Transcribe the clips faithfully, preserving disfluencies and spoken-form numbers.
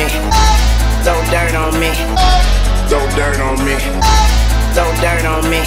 me. Throw dirt on me. Throw dirt on me. Throw dirt on me.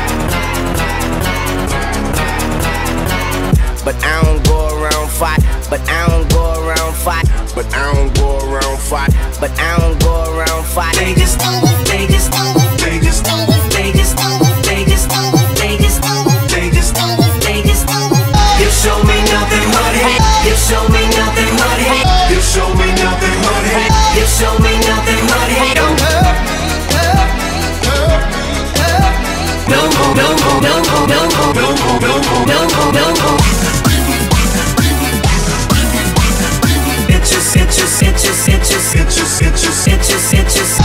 But I don't go around fight. But I don't go around fight. But I don't go around fight. But I don't go around fight. They just, they just, they just, they just, they just, they just, they just, they just. You show me nothing but hate. You show me nothing but hate. You show me nothing but hate. You show me nothing but hate. Don't hurt me, hurt me, hurt me, hurt me. No more, no more, no more, no more, no more, no more, no more, no more. It just, it just, it just, it just, it just, it just, it just, it just.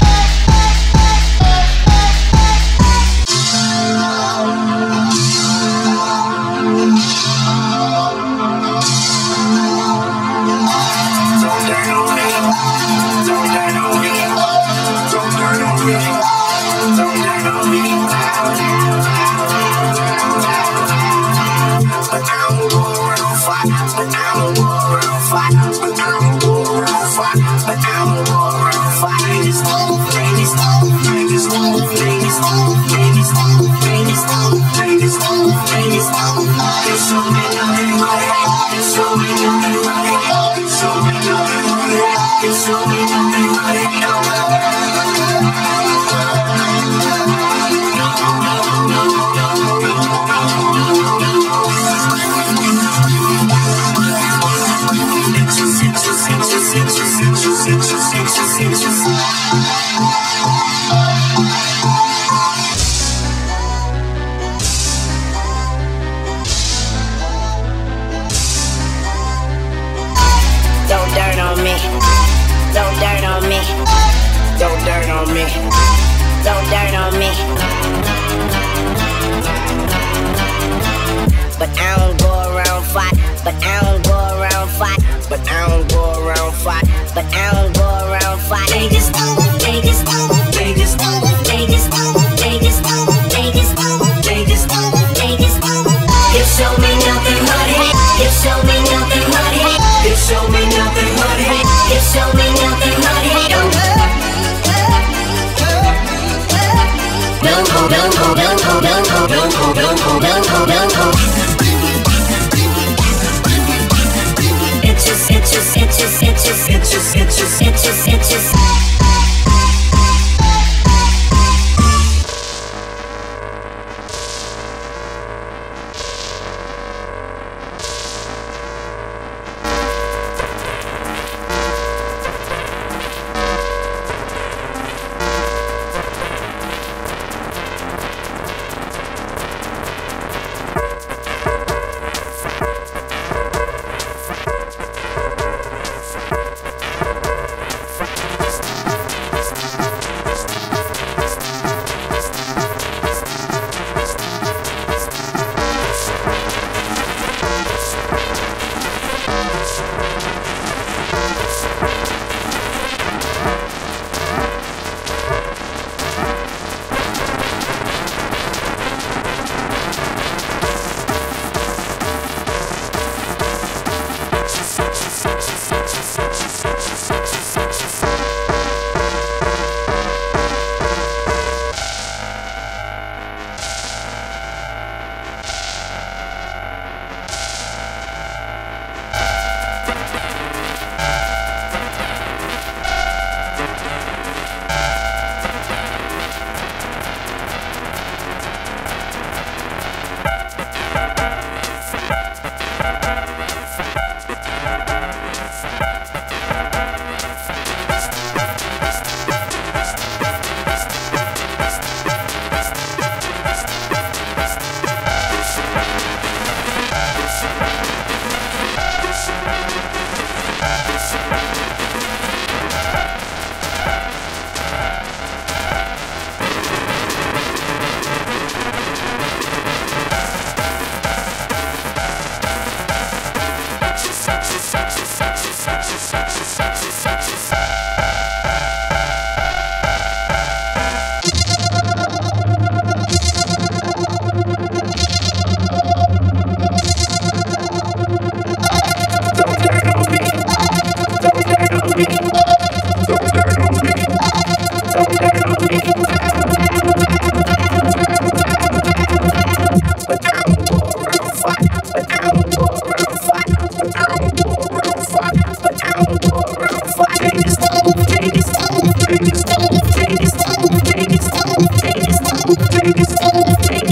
But I don't go around fight. But I don't go around fight. But I don't go around fight. But I don't go around fight. They just, they just, they just, they just, they just, they just, they just, they just. You show me nothing but hate. You show me nothing but hate. You show me nothing but hate. You show me nothing but hate. Don't hurt me, hurt me, hurt me. Vegas, Vegas,